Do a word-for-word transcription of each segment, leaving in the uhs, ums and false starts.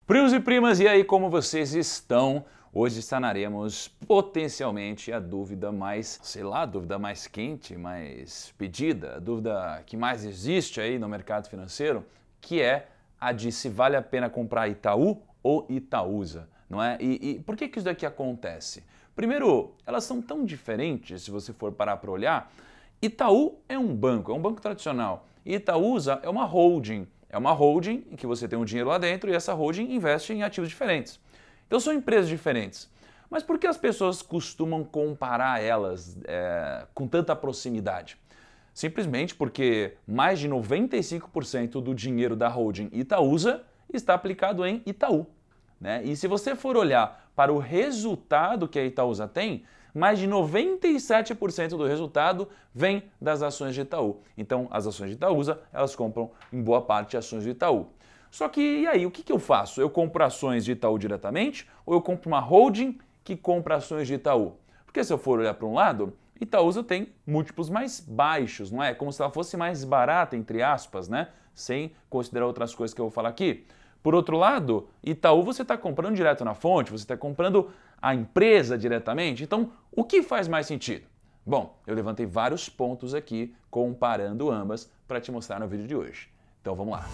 Primos e primas, e aí, como vocês estão? Hoje sanaremos potencialmente a dúvida mais, sei lá, a dúvida mais quente, mais pedida, a dúvida que mais existe aí no mercado financeiro, que é a de se vale a pena comprar Itaú ou Itaúsa, não é? E, e por que que isso daqui acontece? Primeiro, elas são tão diferentes, se você for parar para olhar. Itaú é um banco, é um banco tradicional. E Itaúsa é uma holding. É uma holding em que você tem um dinheiro lá dentro e essa holding investe em ativos diferentes. Então são empresas diferentes. Mas por que as pessoas costumam comparar elas é, com tanta proximidade? Simplesmente porque mais de noventa e cinco por cento do dinheiro da holding Itaúsa está aplicado em Itaú, né? E se você for olhar para o resultado que a Itaúsa tem, mais de noventa e sete por cento do resultado vem das ações de Itaú. Então, as ações de Itaúsa, elas compram em boa parte ações de Itaú. Só que, e aí, o que que eu faço? Eu compro ações de Itaú diretamente ou eu compro uma holding que compra ações de Itaú? Porque se eu for olhar para um lado, Itaúsa tem múltiplos mais baixos, não é? Como se ela fosse mais barata, entre aspas, né? Sem considerar outras coisas que eu vou falar aqui. Por outro lado, Itaú você está comprando direto na fonte, você está comprando a empresa diretamente. Então, o que faz mais sentido? Bom, eu levantei vários pontos aqui comparando ambas para te mostrar no vídeo de hoje. Então vamos lá.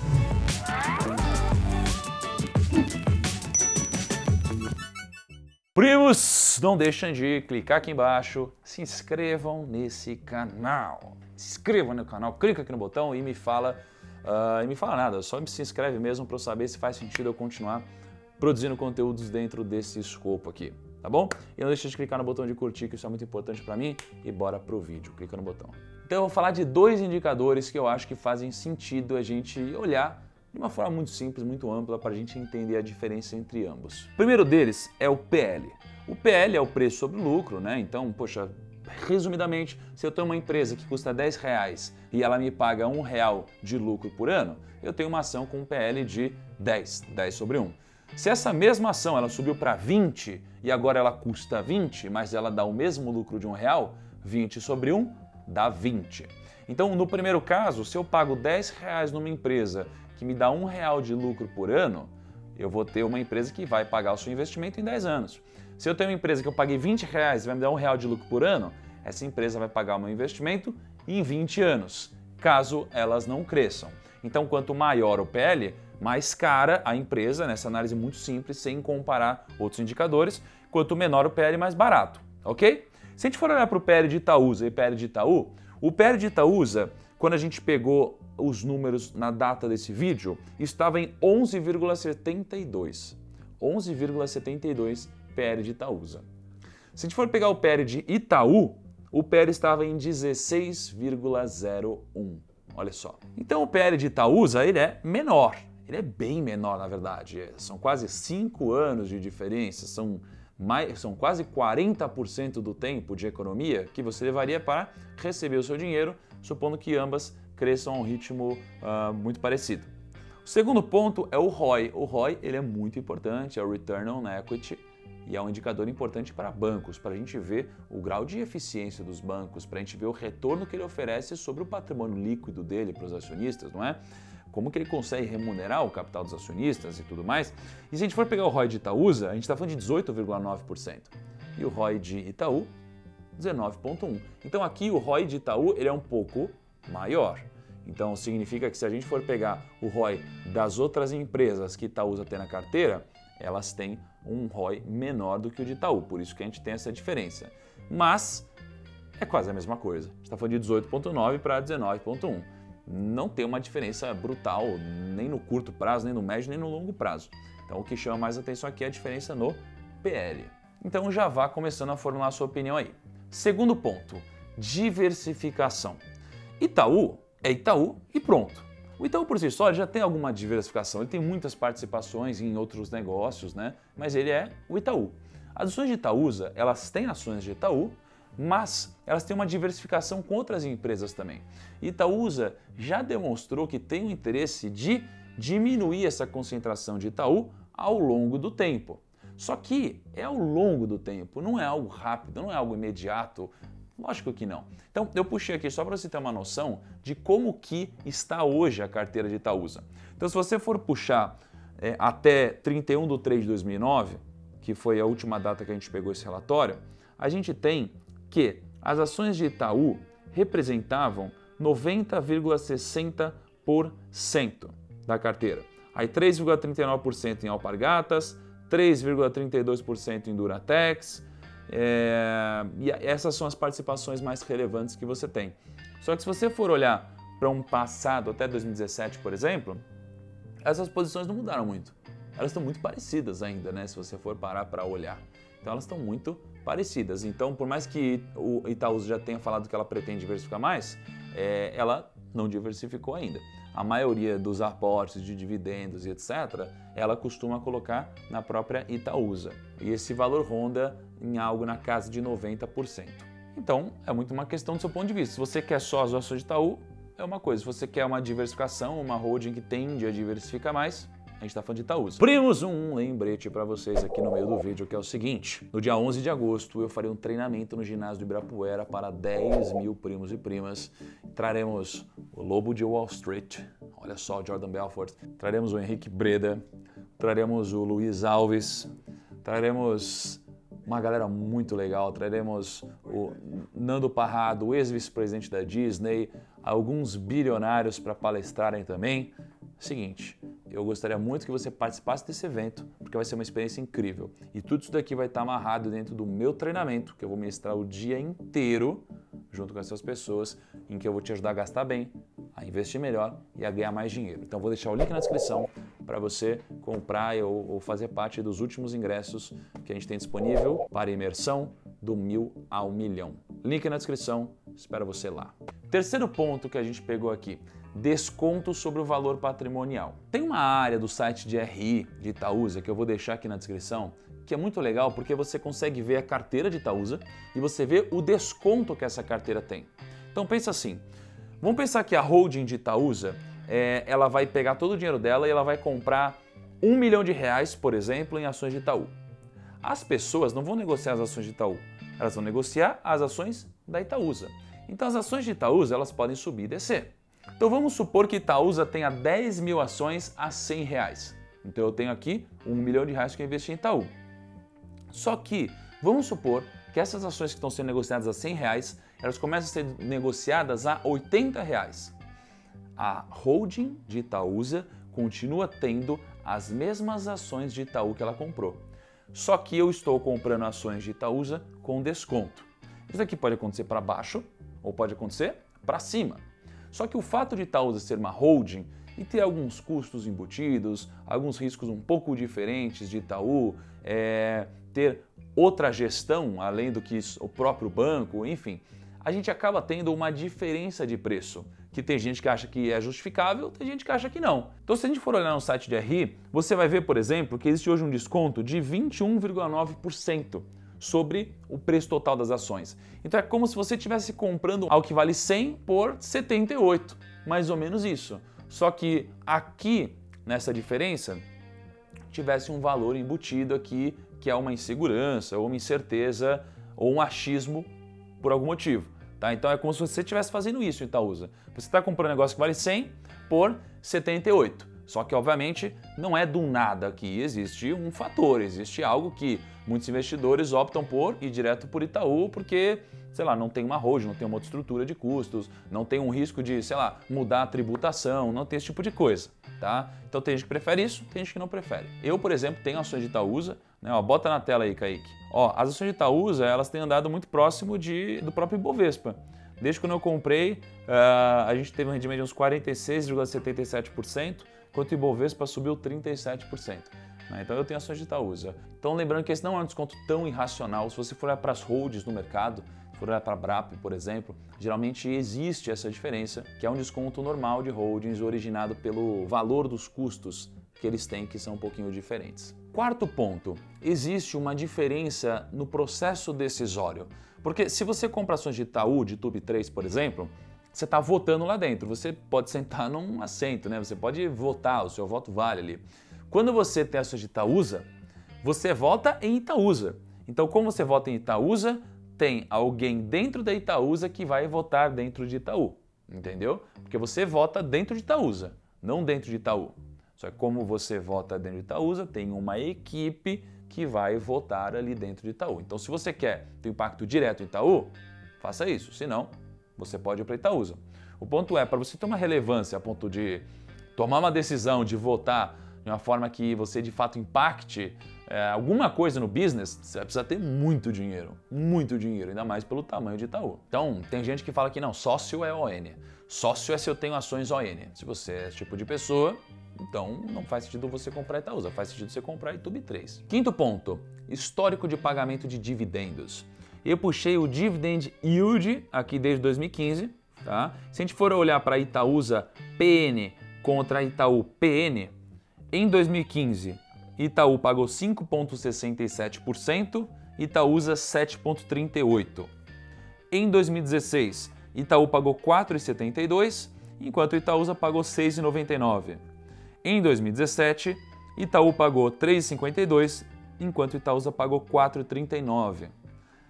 Primos, não deixem de clicar aqui embaixo, se inscrevam nesse canal. Se inscrevam no canal, clica aqui no botão e me fala, uh, e me fala nada, só se inscreve mesmo para eu saber se faz sentido eu continuar produzindo conteúdos dentro desse escopo aqui, tá bom? E não deixe de clicar no botão de curtir, que isso é muito importante para mim, e bora pro vídeo, clica no botão. Então eu vou falar de dois indicadores que eu acho que fazem sentido a gente olhar de uma forma muito simples, muito ampla, para a gente entender a diferença entre ambos. O primeiro deles é o P L. O P L é o preço sobre o lucro, né? Então, poxa, resumidamente, se eu tenho uma empresa que custa dez reais e ela me paga um real de lucro por ano, eu tenho uma ação com um P L de dez, dez sobre um. Se essa mesma ação ela subiu para vinte e agora ela custa vinte, mas ela dá o mesmo lucro de um real, vinte sobre um dá vinte. Então, no primeiro caso, se eu pago dez reais numa empresa que me dá um real de lucro por ano, eu vou ter uma empresa que vai pagar o seu investimento em dez anos. Se eu tenho uma empresa que eu paguei vinte reais e vai me dar um real de lucro por ano, essa empresa vai pagar o meu investimento em vinte anos, caso elas não cresçam. Então, quanto maior o P L, mais cara a empresa, nessa análise muito simples, sem comparar outros indicadores, quanto menor o P L, mais barato, ok? Se a gente for olhar para o P L de Itaúsa e P L de Itaú, o P L de Itaúsa, quando a gente pegou os números na data desse vídeo, estava em onze vírgula setenta e dois. onze vírgula setenta e dois P L de Itaúsa. Se a gente for pegar o P L de Itaú, o P L estava em dezesseis vírgula zero um. Olha só. Então o P L de Itaúsa, ele é menor. Ele é bem menor, na verdade. São quase cinco anos de diferença, são, mais, são quase quarenta por cento do tempo de economia que você levaria para receber o seu dinheiro, supondo que ambas cresçam a um ritmo uh, muito parecido. O segundo ponto é o R O I. O R O I ele é muito importante, é o Return on Equity, e é um indicador importante para bancos, para a gente ver o grau de eficiência dos bancos, para a gente ver o retorno que ele oferece sobre o patrimônio líquido dele para os acionistas, não é? Como que ele consegue remunerar o capital dos acionistas e tudo mais. E se a gente for pegar o R O I de Itaúsa, a gente está falando de dezoito vírgula nove por cento. E o R O I de Itaú, dezenove vírgula um por cento. Então aqui o R O I de Itaú ele é um pouco maior. Então significa que se a gente for pegar o R O I das outras empresas que Itaúsa tem na carteira, elas têm um R O I menor do que o de Itaú, por isso que a gente tem essa diferença. Mas é quase a mesma coisa. A gente está falando de dezoito vírgula nove para dezenove vírgula um. Não tem uma diferença brutal, nem no curto prazo, nem no médio, nem no longo prazo. Então o que chama mais atenção aqui é a diferença no P L. Então já vá começando a formular a sua opinião aí. Segundo ponto, diversificação. Itaú é Itaú e pronto. O Itaú por si só ele já tem alguma diversificação, ele tem muitas participações em outros negócios, né? Mas ele é o Itaú. As ações de Itaúsa, elas têm ações de Itaú, mas elas têm uma diversificação com outras empresas também. Itaúsa já demonstrou que tem o interesse de diminuir essa concentração de Itaú ao longo do tempo. Só que é ao longo do tempo, não é algo rápido, não é algo imediato. Lógico que não. Então eu puxei aqui só para você ter uma noção de como que está hoje a carteira de Itaúsa. Então se você for puxar é, até trinta e um de três de dois mil e nove, que foi a última data que a gente pegou esse relatório, a gente tem que as ações de Itaú representavam noventa vírgula sessenta por cento da carteira. Aí três vírgula trinta e nove por cento em Alpargatas, três vírgula trinta e dois por cento em Duratex, é, e essas são as participações mais relevantes que você tem. Só que se você for olhar para um passado, até dois mil e dezessete, por exemplo, essas posições não mudaram muito. Elas estão muito parecidas ainda, né? Se você for parar para olhar. Então elas estão muito parecidas. Então, por mais que o Itaúsa já tenha falado que ela pretende diversificar mais, é, ela não diversificou ainda. A maioria dos aportes de dividendos e etcétera, ela costuma colocar na própria Itaúsa. E esse valor ronda em algo na casa de noventa por cento. Então, é muito uma questão do seu ponto de vista. Se você quer só as ações de Itaú, é uma coisa. Se você quer uma diversificação, uma holding que tende a diversificar mais, a gente está falando de Itaúsa. Primos, um lembrete para vocês aqui no meio do vídeo, que é o seguinte. No dia onze de agosto, eu farei um treinamento no ginásio do Ibirapuera para dez mil primos e primas. Traremos o Lobo de Wall Street, olha só o Jordan Belfort. Traremos o Henrique Breda, traremos o Luiz Alves, traremos uma galera muito legal. Traremos o Nando Parrado, o ex-vice-presidente da Disney, alguns bilionários para palestrarem também. Seguinte, eu gostaria muito que você participasse desse evento, porque vai ser uma experiência incrível. E tudo isso daqui vai estar amarrado dentro do meu treinamento, que eu vou ministrar o dia inteiro, junto com essas pessoas, em que eu vou te ajudar a gastar bem, a investir melhor e a ganhar mais dinheiro. Então vou deixar o link na descrição para você comprar ou, ou fazer parte dos últimos ingressos que a gente tem disponível para imersão do mil ao milhão. Link na descrição, espero você lá. Terceiro ponto que a gente pegou aqui, desconto sobre o valor patrimonial. Tem uma área do site de R I de Itaúsa que eu vou deixar aqui na descrição, que é muito legal porque você consegue ver a carteira de Itaúsa e você vê o desconto que essa carteira tem. Então pensa assim, vamos pensar que a holding de Itaúsa, é, ela vai pegar todo o dinheiro dela e ela vai comprar um milhão de reais, por exemplo, em ações de Itaú. As pessoas não vão negociar as ações de Itaú, elas vão negociar as ações da Itaúsa. Então as ações de Itaúsa, elas podem subir e descer. Então vamos supor que Itaúsa tenha dez mil ações a cem reais. Então eu tenho aqui um milhão de reais que eu investi em Itaú. Só que vamos supor que essas ações que estão sendo negociadas a cem reais, elas começam a ser negociadas a oitenta reais. A holding de Itaúsa continua tendo as mesmas ações de Itaú que ela comprou. Só que eu estou comprando ações de Itaúsa com desconto. Isso aqui pode acontecer para baixo ou pode acontecer para cima. Só que o fato de Itaúsa ser uma holding e ter alguns custos embutidos, alguns riscos um pouco diferentes de Itaú, é, ter outra gestão além do que o próprio banco, enfim, a gente acaba tendo uma diferença de preço, que tem gente que acha que é justificável, tem gente que acha que não. Então se a gente for olhar no site de R I, você vai ver, por exemplo, que existe hoje um desconto de vinte e um vírgula nove por cento sobre o preço total das ações. Então é como se você estivesse comprando algo que vale cem por setenta e oito, mais ou menos isso. Só que aqui, nessa diferença, tivesse um valor embutido aqui, que é uma insegurança, ou uma incerteza, ou um achismo por algum motivo. Tá? Então é como se você estivesse fazendo isso em Itaúsa. Você está comprando um negócio que vale cem por setenta e oito. Só que, obviamente, não é do nada que existe um fator, existe algo que muitos investidores optam por ir direto por Itaú porque, sei lá, não tem uma holding, não tem uma outra estrutura de custos, não tem um risco de, sei lá, mudar a tributação, não tem esse tipo de coisa, tá? Então tem gente que prefere isso, tem gente que não prefere. Eu, por exemplo, tenho ações de Itaúsa, né? Ó, bota na tela aí, Kaique. Ó, as ações de Itaúsa, elas têm andado muito próximo de, do próprio Ibovespa. Desde quando eu comprei, uh, a gente teve um rendimento de uns quarenta e seis vírgula setenta e sete por cento, enquanto o Ibovespa subiu trinta e sete por cento. Né? Então eu tenho ações de Itaúsa. Então lembrando que esse não é um desconto tão irracional. Se você for olhar para as holdings no mercado, se for olhar para a Brap, por exemplo, geralmente existe essa diferença, que é um desconto normal de holdings originado pelo valor dos custos que eles têm, que são um pouquinho diferentes. Quarto ponto, existe uma diferença no processo decisório. Porque se você compra ações de Itaú, de Tube três, por exemplo, você está votando lá dentro. Você pode sentar num assento, né? Você pode votar, o seu voto vale ali. Quando você tem ações de Itaúsa, você vota em Itaúsa. Então, como você vota em Itaúsa, tem alguém dentro da Itaúsa que vai votar dentro de Itaú. Entendeu? Porque você vota dentro de Itaúsa, não dentro de Itaú. Só que como você vota dentro de Itaúsa, tem uma equipe que vai votar ali dentro de Itaú. Então, se você quer ter impacto direto em Itaú, faça isso. Se não, você pode ir para Itaúsa. O ponto é, para você ter uma relevância a ponto de tomar uma decisão de votar de uma forma que você de fato impacte é, alguma coisa no business, você vai precisar ter muito dinheiro, muito dinheiro, ainda mais pelo tamanho de Itaú. Então, tem gente que fala que não, sócio é O N. Sócio é se eu tenho ações O N. Se você é esse tipo de pessoa, então não faz sentido você comprar Itaúsa, faz sentido você comprar Itube três. Quinto ponto, histórico de pagamento de dividendos. Eu puxei o Dividend Yield aqui desde dois mil e quinze, tá? Se a gente for olhar para Itaúsa P N contra Itaú P N, em dois mil e quinze, Itaú pagou cinco vírgula sessenta e sete por cento, Itaúsa sete vírgula trinta e oito por cento. Em dois mil e dezesseis, Itaú pagou quatro vírgula setenta e dois por cento, enquanto Itaúsa pagou seis vírgula noventa e nove por cento. Em dois mil e dezessete, Itaú pagou três vírgula cinquenta e dois por cento, enquanto Itaúsa pagou quatro vírgula trinta e nove por cento.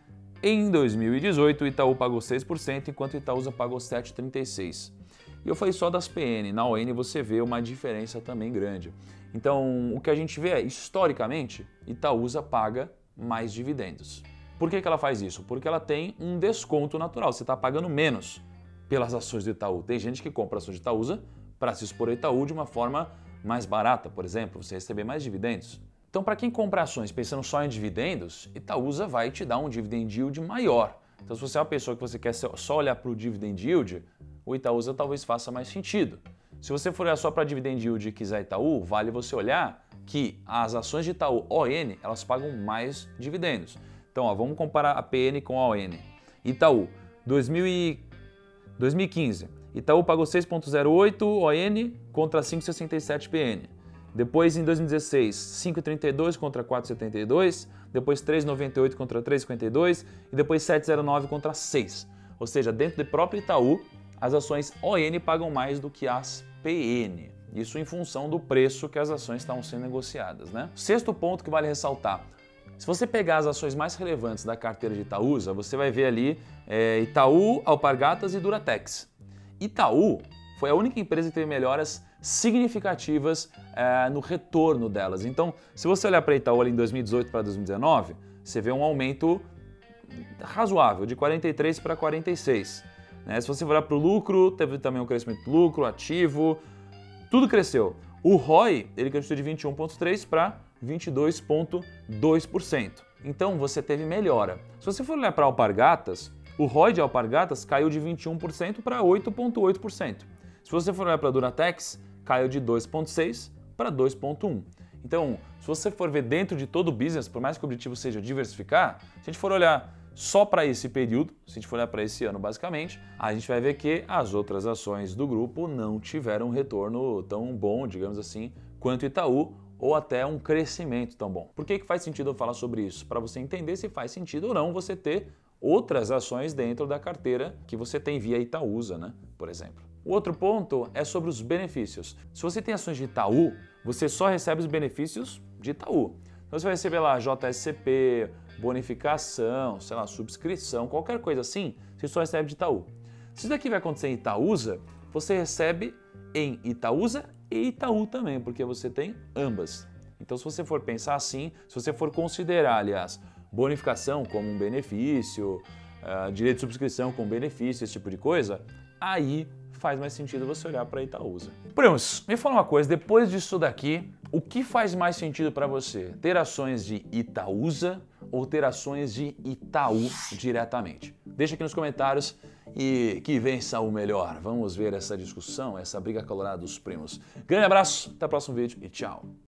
Em dois mil e dezoito, Itaú pagou seis por cento, enquanto Itaúsa pagou sete vírgula trinta e seis por cento. E eu falei só das P N, na O N você vê uma diferença também grande. Então, o que a gente vê é, historicamente, Itaúsa paga mais dividendos. Por que que ela faz isso? Porque ela tem um desconto natural, você está pagando menos pelas ações do Itaú. Tem gente que compra ações de Itaúsa para se expor ao Itaú de uma forma mais barata, por exemplo, você receber mais dividendos. Então, para quem compra ações pensando só em dividendos, Itaúsa vai te dar um dividend yield maior. Então, se você é uma pessoa que você quer só olhar para o dividend yield, o Itaúsa talvez faça mais sentido. Se você for olhar só para dividend yield e quiser Itaú, vale você olhar que as ações de Itaú O N, elas pagam mais dividendos. Então, ó, vamos comparar a P N com a O N. Itaú, dois mil e quinze, Itaú pagou seis vírgula zero oito O N contra cinco vírgula sessenta e sete P N. Depois, em dois mil e dezesseis, cinco vírgula trinta e dois contra quatro vírgula setenta e dois, depois três vírgula noventa e oito contra três vírgula cinquenta e dois e depois sete vírgula zero nove contra seis. Ou seja, dentro do próprio Itaú, as ações O N pagam mais do que as P N. Isso em função do preço que as ações estão sendo negociadas, né? Sexto ponto que vale ressaltar. Se você pegar as ações mais relevantes da carteira de Itaúsa, você vai ver ali é, Itaú, Alpargatas e Duratex. Itaú foi a única empresa que teve melhoras significativas é, no retorno delas. Então, se você olhar para Itaú ali em dois mil e dezoito para dois mil e dezenove, você vê um aumento razoável, de quarenta e três para quarenta e seis. Né? Se você olhar para o lucro, teve também um crescimento do lucro, ativo, tudo cresceu. O R O I, ele cresceu de vinte e um vírgula três por cento para vinte e dois vírgula dois por cento. Então, você teve melhora. Se você for olhar para Alpargatas, o R O I de Alpargatas caiu de vinte e um por cento para oito vírgula oito por cento. Se você for olhar para a Duratex, caiu de dois vírgula seis por cento para dois vírgula um por cento. Então, se você for ver dentro de todo o business, por mais que o objetivo seja diversificar, se a gente for olhar só para esse período, se a gente for olhar para esse ano basicamente, a gente vai ver que as outras ações do grupo não tiveram um retorno tão bom, digamos assim, quanto Itaú, ou até um crescimento tão bom. Por que que faz sentido eu falar sobre isso? Para você entender se faz sentido ou não você ter outras ações dentro da carteira que você tem via Itaúsa, né? Por exemplo. O outro ponto é sobre os benefícios. Se você tem ações de Itaú, você só recebe os benefícios de Itaú. Então você vai receber lá J S C P, bonificação, sei lá, subscrição, qualquer coisa assim, você só recebe de Itaú. Se isso daqui vai acontecer em Itaúsa, você recebe em Itaúsa e Itaú também, porque você tem ambas. Então se você for pensar assim, se você for considerar, aliás, bonificação como um benefício, uh, direito de subscrição como benefício, esse tipo de coisa, aí faz mais sentido você olhar para Itaúsa. Primos, me fala uma coisa, depois disso daqui, o que faz mais sentido para você? Ter ações de Itaúsa ou ter ações de Itaú diretamente? Deixa aqui nos comentários e que vença o melhor. Vamos ver essa discussão, essa briga colorada dos primos. Grande abraço, até o próximo vídeo e tchau!